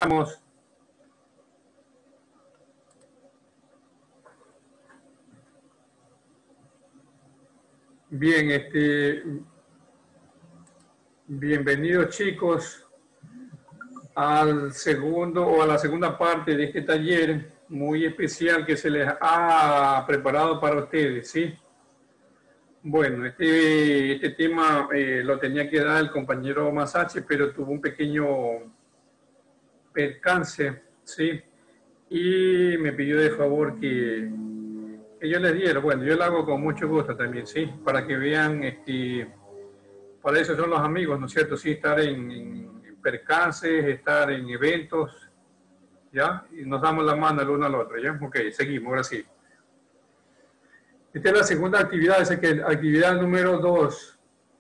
Vamos. Bien, bienvenidos chicos al segundo o a la segunda parte de este taller muy especial que se les ha preparado para ustedes, ¿sí? Bueno, este tema lo tenía que dar el compañero Masache, pero tuvo un pequeño percance, ¿sí? Y me pidió de favor que yo les diera. Bueno, yo lo hago con mucho gusto también, ¿sí? Para que vean, para eso son los amigos, ¿no es cierto? Sí, estar en percances, estar en eventos, ¿ya? Y nos damos la mano el uno al otro, ¿ya? Ok, seguimos, ahora sí. Esta es la segunda actividad, es que actividad número 2.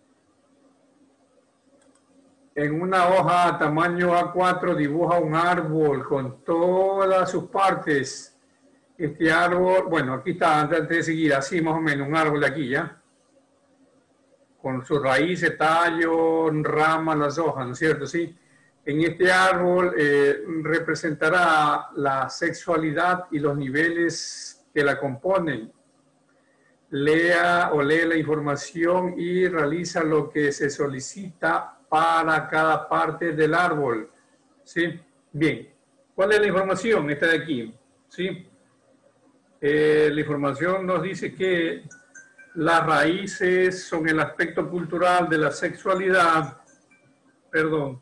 En una hoja tamaño A4 dibuja un árbol con todas sus partes. Este árbol, bueno, aquí está, antes de seguir, así más o menos, un árbol de aquí, ¿ya? Con sus raíces, tallo, ramas, las hojas, ¿no es cierto? Sí. En este árbol representará la sexualidad y los niveles que la componen. Lea o lee la información y realiza lo que se solicita para cada parte del árbol. ¿Sí? Bien. ¿Cuál es la información? Esta de aquí. ¿Sí? La información nos dice que las raíces son el aspecto cultural de la sexualidad. Perdón.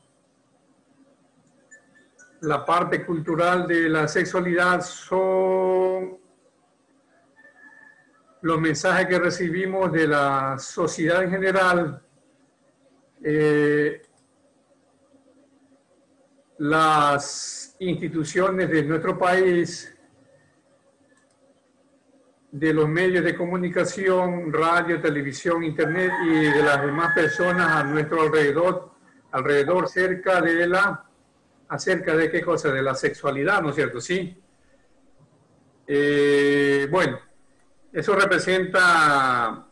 La parte cultural de la sexualidad son los mensajes que recibimos de la sociedad en general, las instituciones de nuestro país, de los medios de comunicación, radio, televisión, internet y de las demás personas a nuestro alrededor cerca de acerca de qué cosa, de la sexualidad, ¿no es cierto? Sí. Bueno, eso representa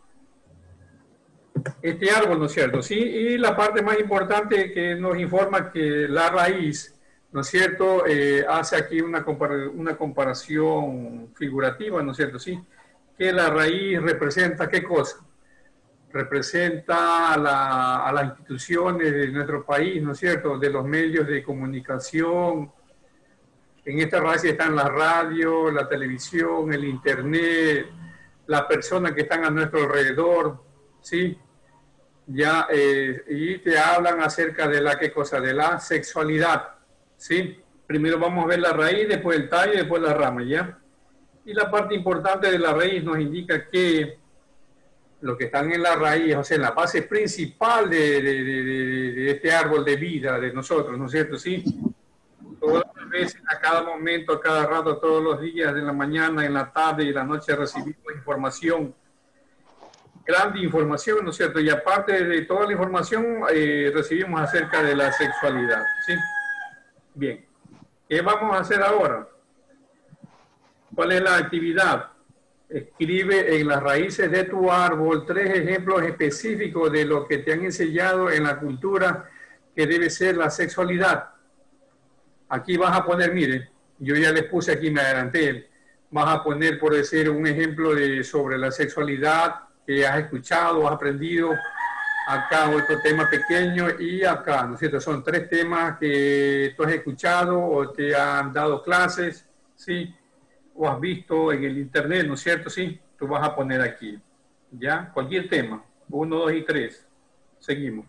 este árbol, ¿no es cierto? Sí, y la parte más importante que nos informa que la raíz, ¿no es cierto? Hace aquí una comparación figurativa, ¿no es cierto? Sí, que la raíz representa ¿qué cosa? Representa a las instituciones de nuestro país, ¿no es cierto? De los medios de comunicación. En esta raíz están la radio, la televisión, el internet, las personas que están a nuestro alrededor, ¿sí? Ya, y te hablan acerca de la, ¿qué cosa? De la sexualidad, ¿sí? Primero vamos a ver la raíz, después el tallo y después la rama, ¿ya? Y la parte importante de la raíz nos indica que lo que están en la raíz, o sea, en la base principal de este árbol de vida de nosotros, ¿no es cierto? Sí. Todas las veces, a cada momento, a cada rato, todos los días, en la mañana, en la tarde y en la noche recibimos información, grande información, ¿no es cierto? Y aparte de toda la información, recibimos acerca de la sexualidad, ¿sí? Bien. ¿Qué vamos a hacer ahora? ¿Cuál es la actividad? Escribe en las raíces de tu árbol 3 ejemplos específicos de lo que te han enseñado en la cultura que debe ser la sexualidad. Aquí vas a poner, mire, yo ya les puse aquí, me adelanté, vas a poner, por decir, un ejemplo sobre la sexualidad que has escuchado, has aprendido, acá otro tema pequeño y acá, ¿no es cierto? Son 3 temas que tú has escuchado o te han dado clases, ¿sí? O has visto en el internet, ¿no es cierto? Sí, tú vas a poner aquí, ¿ya? Cualquier tema, 1, 2 y 3. Seguimos.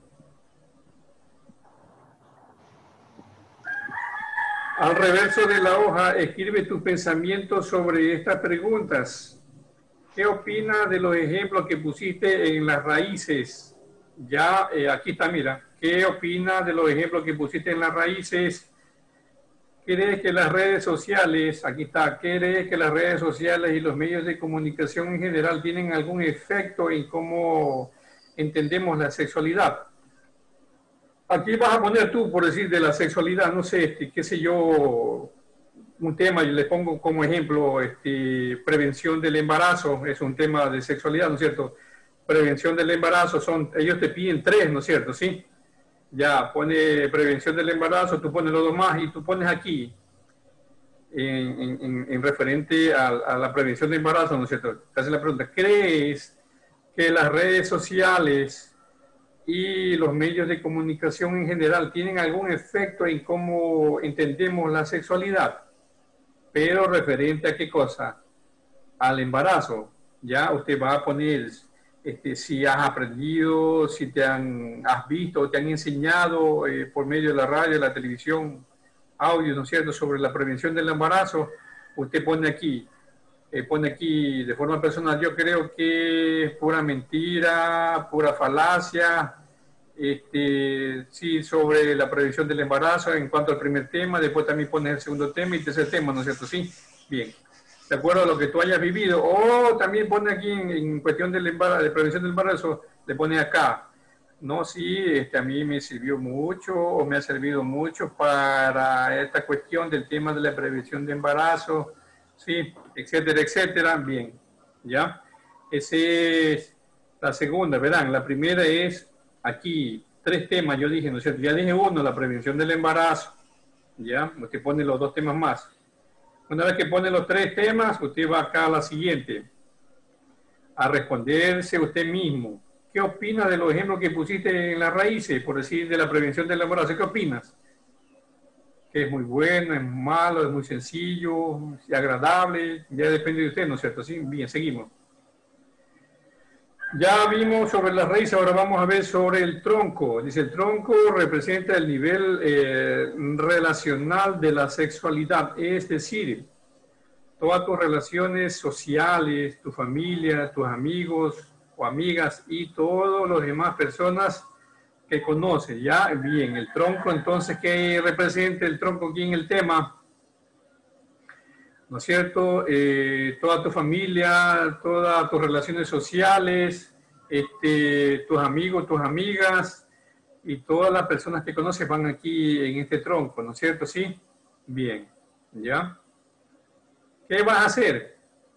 Al reverso de la hoja, escribe tus pensamientos sobre estas preguntas. ¿Qué opinas de los ejemplos que pusiste en las raíces? Ya, aquí está, mira. ¿Qué opinas de los ejemplos que pusiste en las raíces? ¿Crees que las redes sociales, aquí está, crees que las redes sociales y los medios de comunicación en general tienen algún efecto en cómo entendemos la sexualidad? Aquí vas a poner tú, por decir, de la sexualidad, no sé, qué sé yo, un tema, yo le pongo como ejemplo, prevención del embarazo, es un tema de sexualidad, ¿no es cierto? Prevención del embarazo, ellos te piden 3, ¿no es cierto? Sí. ya pone prevención del embarazo, tú pones los dos más y tú pones aquí en referente a la prevención de embarazo, ¿no es cierto? Te hace la pregunta, ¿crees que las redes sociales y los medios de comunicación en general tienen algún efecto en cómo entendemos la sexualidad? Pero referente a qué cosa? Al embarazo. Ya usted va a poner si has aprendido, si has visto, te han enseñado por medio de la radio, la televisión, audio, ¿no es cierto?, sobre la prevención del embarazo. Usted pone aquí de forma personal, yo creo que es pura mentira, pura falacia, sí, sobre la prevención del embarazo en cuanto al primer tema, después también pones el segundo tema y tercer tema, ¿no es cierto? Sí, bien. De acuerdo a lo que tú hayas vivido, o también pone aquí en cuestión del embarazo, de prevención del embarazo, le pone acá, no, sí, a mí me sirvió mucho o me ha servido mucho para esta cuestión del tema de la prevención de embarazo, sí, etcétera, etcétera, bien, ¿ya? Esa es la segunda, ¿verdad? La primera es aquí, 3 temas, yo dije, ¿no es cierto? Ya dije uno, la prevención del embarazo, ¿ya? Usted pone los 2 temas más. Una vez que pone los 3 temas, usted va acá a la siguiente, a responderse usted mismo. ¿Qué opinas de los ejemplos que pusiste en las raíces, por decir, de la prevención del embarazo? ¿Qué opinas? Que es muy bueno, es malo, es muy sencillo, es agradable, ya depende de usted, ¿no es cierto? Sí, bien, seguimos. Ya vimos sobre las raíces, ahora vamos a ver sobre el tronco. Dice, el tronco representa el nivel relacional de la sexualidad, es decir, todas tus relaciones sociales, tu familia, tus amigos o amigas y todas las demás personas que conoces. Ya, bien, el tronco, entonces, ¿qué representa el tronco aquí en el tema? ¿No es cierto? Toda tu familia, todas tus relaciones sociales, tus amigos, tus amigas y todas las personas que conoces van aquí en este tronco, ¿no es cierto? Sí, bien, ¿ya? ¿Qué vas a hacer?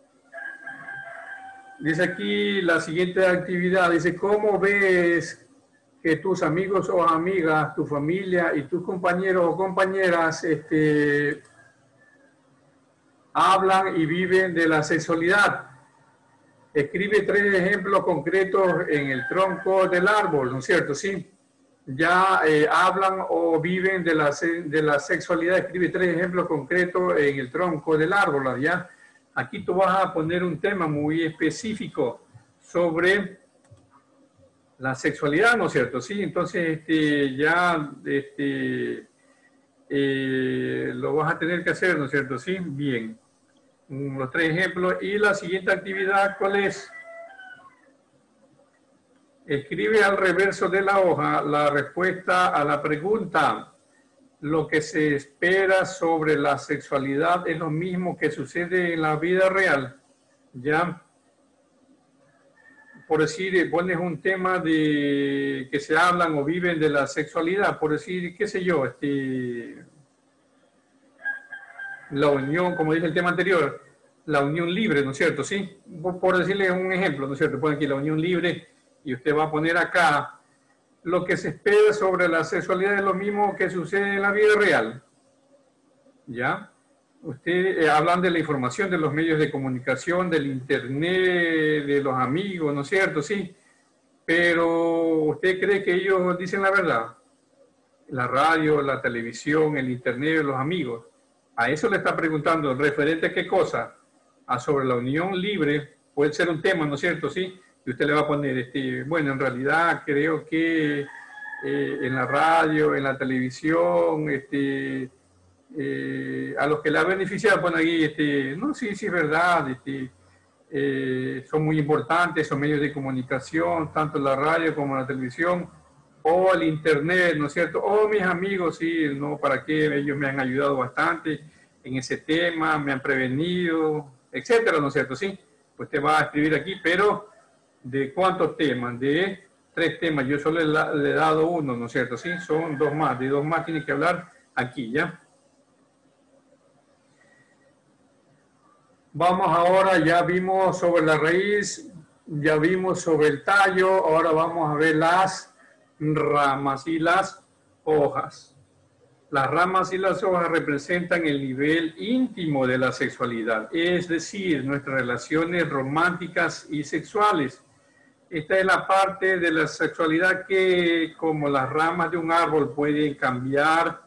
Dice aquí la siguiente actividad, dice, ¿cómo ves que tus amigos o amigas, tu familia y tus compañeros o compañeras hablan y viven de la sexualidad? Escribe 3 ejemplos concretos en el tronco del árbol, ¿no es cierto? Sí. Ya hablan o viven de la sexualidad, escribe 3 ejemplos concretos en el tronco del árbol, ¿ya? Aquí tú vas a poner un tema muy específico sobre la sexualidad, ¿no es cierto? Sí, entonces lo vas a tener que hacer, ¿no es cierto? Sí, bien. Los 3 ejemplos. Y la siguiente actividad, ¿cuál es? Escribe al reverso de la hoja la respuesta a la pregunta. Lo que se espera sobre la sexualidad es lo mismo que sucede en la vida real. ¿Ya? Por decir, pones un tema de que se hablan o viven de la sexualidad, por decir, qué sé yo, la unión, como dice el tema anterior, la unión libre, ¿no es cierto? Sí, por decirle un ejemplo, ¿no es cierto? Pone aquí la unión libre y usted va a poner acá lo que se espera sobre la sexualidad es lo mismo que sucede en la vida real. ¿Ya? Usted hablan de la información de los medios de comunicación, del internet, de los amigos, ¿no es cierto? Sí. Pero ¿usted cree que ellos dicen la verdad? La radio, la televisión, el internet, los amigos. A eso le está preguntando, ¿referente a qué cosa? A sobre la unión libre, puede ser un tema, ¿no es cierto? Sí. Y usted le va a poner, bueno, en realidad creo que en la radio, en la televisión, a los que la ha beneficiado, pone aquí, no, sí, sí es verdad, son muy importantes esos medios de comunicación, tanto la radio como la televisión, o el internet, ¿no es cierto? O mis amigos, sí, no, ¿para qué? Ellos me han ayudado bastante en ese tema, me han prevenido, etcétera, ¿no es cierto? Sí, pues te va a escribir aquí, pero ¿de cuántos temas? De 3 temas, yo solo le he dado uno, ¿no es cierto? Sí, son 2 más, de 2 más tiene que hablar aquí, ¿ya? Vamos ahora, ya vimos sobre la raíz, ya vimos sobre el tallo, ahora vamos a ver las ramas. Y las hojas. Las ramas y las hojas representan el nivel íntimo de la sexualidad, es decir, nuestras relaciones románticas y sexuales. Esta es la parte de la sexualidad que, como las ramas de un árbol, pueden cambiar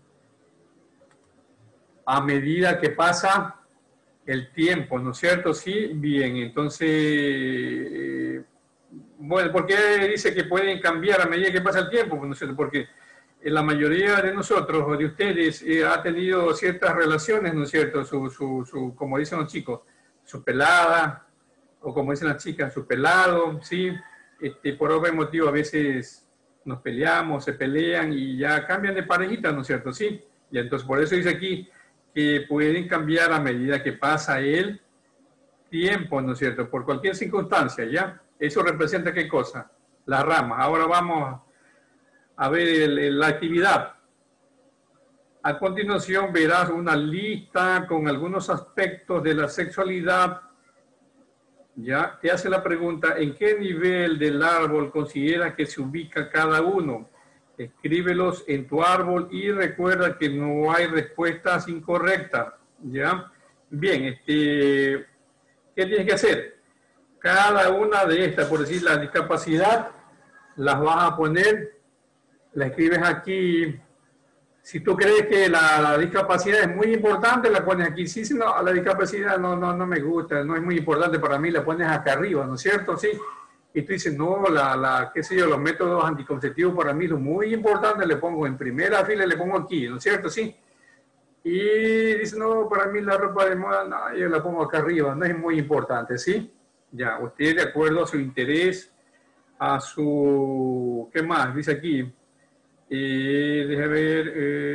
a medida que pasa el tiempo, ¿no es cierto? Sí, bien, entonces, bueno, ¿por qué dice que pueden cambiar a medida que pasa el tiempo? ¿No es cierto? Porque la mayoría de nosotros o de ustedes ha tenido ciertas relaciones, ¿no es cierto? Como dicen los chicos, su pelada, o como dicen las chicas, su pelado, ¿sí? Por obvio motivo a veces nos peleamos, se pelean y ya cambian de parejita, ¿no es cierto? Sí, y entonces por eso dice aquí que pueden cambiar a medida que pasa el tiempo, ¿no es cierto? Por cualquier circunstancia, ¿ya? Eso representa ¿qué cosa? Las ramas. Ahora vamos a ver la actividad. A continuación verás una lista con algunos aspectos de la sexualidad. Ya te hace la pregunta, ¿en qué nivel del árbol considera que se ubica cada uno? Escríbelos en tu árbol y recuerda que no hay respuestas incorrectas. ¿Ya? Bien, ¿qué tienes que hacer? Cada una de estas, por decir la discapacidad, las vas a poner, la escribes aquí. Si tú crees que la discapacidad es muy importante, la pones aquí. Si no, la discapacidad no me gusta, no es muy importante para mí, la pones acá arriba, ¿no es cierto? Sí. Y tú dices, no, qué sé yo, los métodos anticonceptivos para mí son muy importantes, le pongo en primera fila, le pongo aquí, ¿no es cierto? Sí. Y dice, no, para mí la ropa de moda, no, yo la pongo acá arriba, no es muy importante, ¿sí? Ya, usted de acuerdo a su interés, a su, ¿qué más? Dice aquí, déjame ver,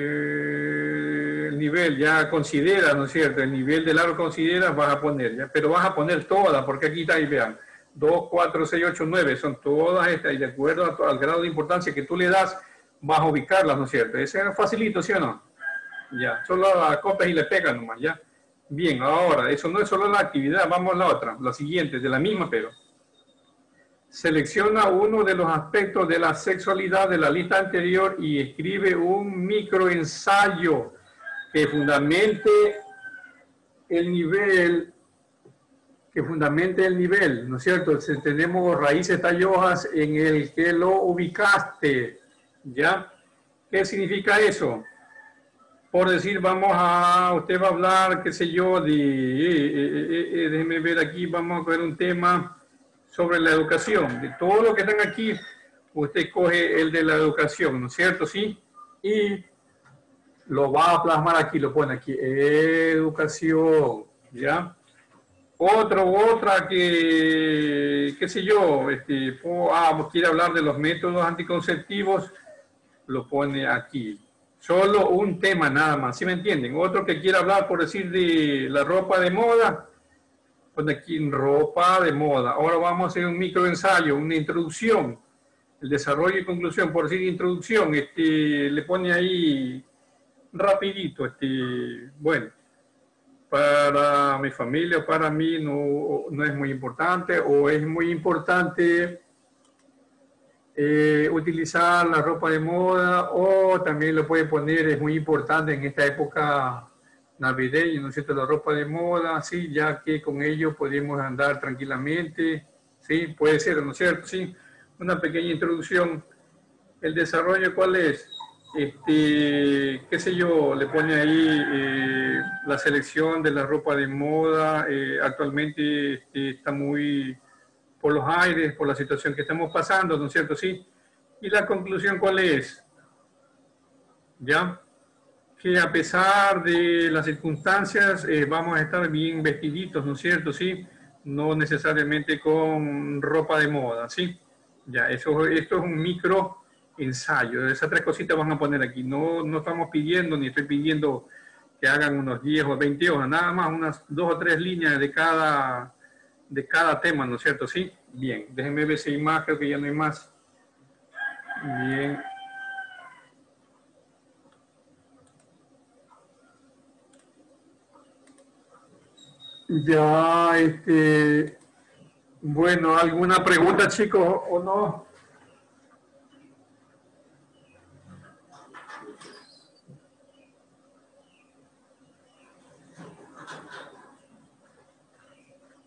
el nivel, ya considera, ¿no es cierto? El nivel del árbol considera, vas a poner, ¿ya? Pero vas a poner todas, porque aquí está, ahí vean, 2, 4, 6, 8, 9, son todas estas, y de acuerdo al grado de importancia que tú le das, vas a ubicarlas, ¿no es cierto? Ese es facilito, ¿sí o no? Ya, solo la copias y le pegas nomás, ¿ya? Bien, ahora, eso no es solo la actividad, vamos a la otra, la siguiente, de la misma, pero selecciona uno de los aspectos de la sexualidad de la lista anterior y escribe un microensayo que fundamente el nivel, ¿no es cierto? Si tenemos raíces tallosas en el que lo ubicaste, ¿ya? ¿Qué significa eso? Por decir, usted va a hablar, qué sé yo, déjeme ver aquí, vamos a ver un tema sobre la educación. De todo lo que están aquí, usted coge el de la educación, ¿no es cierto? Sí. Y lo va a plasmar aquí, lo pone aquí, educación, ¿ya? Otra que, qué sé yo, quiere hablar de los métodos anticonceptivos, lo pone aquí. Solo un tema nada más, ¿sí me entienden? Otro que quiera hablar, por decir, de la ropa de moda, pone aquí ropa de moda. Ahora vamos a hacer un microensayo, una introducción, el desarrollo y conclusión. Por decir introducción, le pone ahí rapidito, bueno, para mi familia, para mí no es muy importante, o es muy importante utilizar la ropa de moda, o también lo puede poner, es muy importante en esta época navideña, ¿no es cierto?, la ropa de moda, sí, ya que con ello podemos andar tranquilamente, sí, puede ser, ¿no es cierto?, sí, una pequeña introducción. El desarrollo, ¿cuál es? Qué sé yo, le pone ahí la selección de la ropa de moda, actualmente está muy por los aires, por la situación que estamos pasando, ¿no es cierto? Sí. Y la conclusión, ¿cuál es? ¿Ya? Que a pesar de las circunstancias, vamos a estar bien vestiditos, ¿no es cierto? Sí. No necesariamente con ropa de moda, ¿sí? Ya, esto es un micro ensayo. Esas tres cositas van a poner aquí. No estamos pidiendo, ni estoy pidiendo que hagan unos 10 o 20 hojas, nada más unas 2 o 3 líneas de cada tema, ¿no es cierto? Sí, bien, déjenme ver si hay más, creo que ya no hay más. Bien. Ya, bueno, ¿alguna pregunta, chicos, o no?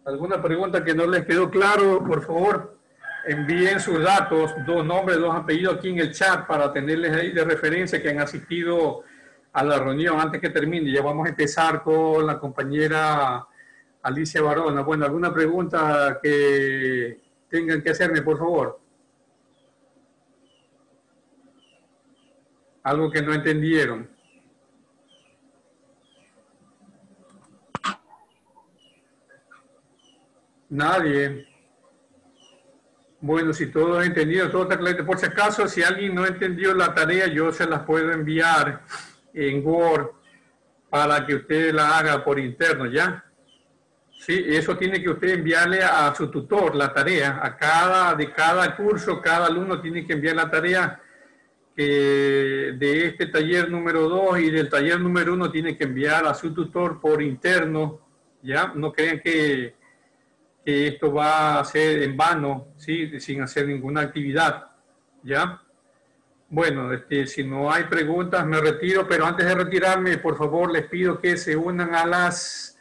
¿Alguna pregunta que no les quedó claro? Por favor, envíen sus datos, 2 nombres, 2 apellidos aquí en el chat para tenerles ahí de referencia que han asistido a la reunión antes que termine. Ya vamos a empezar con la compañera Alicia Barona. Bueno, ¿alguna pregunta que tengan que hacerme, por favor? Algo que no entendieron. Nadie. Bueno, si todo es entendido, todo está claro. Por si acaso, si alguien no entendió la tarea, yo se las puedo enviar en Word para que usted la haga por interno, ¿ya? Sí, eso tiene que usted enviarle a su tutor la tarea. De cada curso, cada alumno tiene que enviar la tarea que de este taller número 2 y del taller número 1 tiene que enviar a su tutor por interno, ¿ya? No crean que esto va a ser en vano, ¿sí? Sin hacer ninguna actividad, ¿ya? Bueno, si no hay preguntas me retiro, pero antes de retirarme, por favor, les pido que se unan a las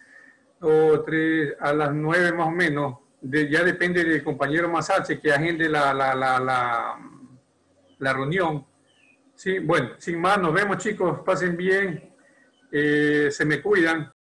9 más o menos. Ya depende del compañero Masache que agende la reunión. Sí, bueno, sin más, nos vemos chicos, pasen bien, se me cuidan.